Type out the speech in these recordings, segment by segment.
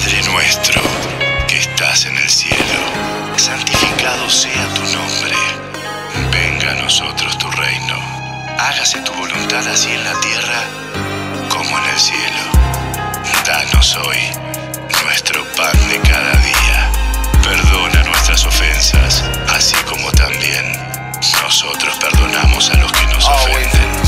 Padre nuestro, que estás en el cielo, santificado sea tu nombre. Venga a nosotros tu reino. Hágase tu voluntad así en la tierra como en el cielo. Danos hoy nuestro pan de cada día. Perdona nuestras ofensas, así como también nosotros perdonamos a los que nos ofenden.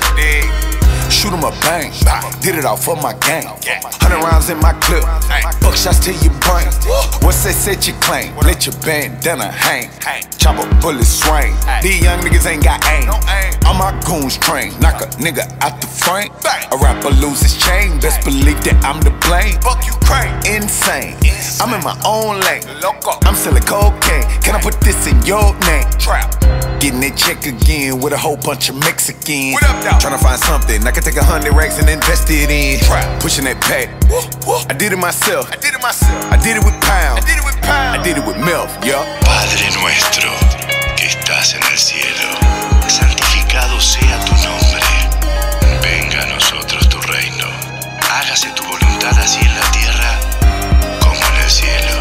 Shoot 'em up, bang. Did it all for my gang. 100 rounds in my clip. Buckshots to your brain. What's that set you claim? Let your bandana hang. Chopper bullets swing. These young niggas ain't got aim. All my goons train. Knock a nigga out the frame. A rapper lose his chain. Best believe that I'm to blame. Fuck you, crazy. Insane. I'm in my own lane. I'm selling cocaine. Can I put this in your name? Trap. Getting that check again with a whole bunch of Mexicans. Tryna find something I can take 100 racks and invest it in. Pushing that pack. I did it myself. I did it with pounds. I did it with milk, yeah. Padre nuestro, que estás en el cielo, santificado sea tu nombre. Venga a nosotros tu reino. Hágase tu voluntad así en la tierra como en el cielo.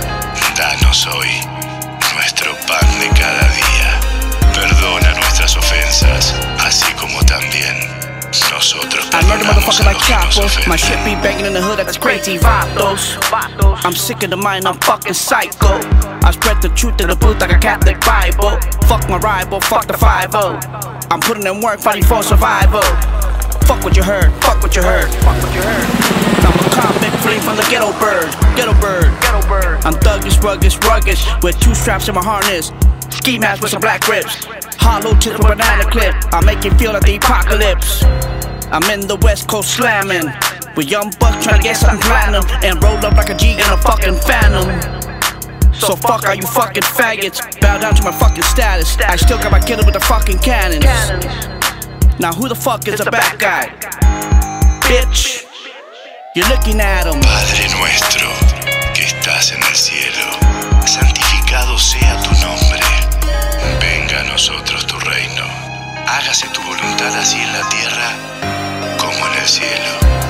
Danos hoy nuestro pan de cada día. Perdona nuestras ofensas, así como también nosotros perdonamos a los que nos ofenden. My shit be banging in the hood, that's crazy vatos. I'm sick of the mind, I'm fucking psycho. I spread the truth in the booth like a Catholic Bible. Fuck my rival, fuck the 5-0. I'm putting in work, fighting for survival. Fuck what you heard, fuck what you heard, fuck what you heard. I'm a convict fleeing from the ghetto bird, ghetto bird, ghetto bird. I'm thuggish, ruggish, with 2 straps in my harness. Ski mask with some black ribs. Hollow tips with banana clip. I make it feel like the apocalypse. I'm in the West Coast slamming, with young bucks trying to get something platinum, and roll up like a G in a fucking phantom. So fuck all you fucking faggots. Bow down to my fucking status. I still got my killer with the fucking cannons. Now who the fuck is the bad guy? Bitch, you're looking at him. Padre nuestro, que estás en el cielo, santificado sea tu nombre. Venga a nosotros tu reino. Hágase tu voluntad así en la tierra como en el cielo.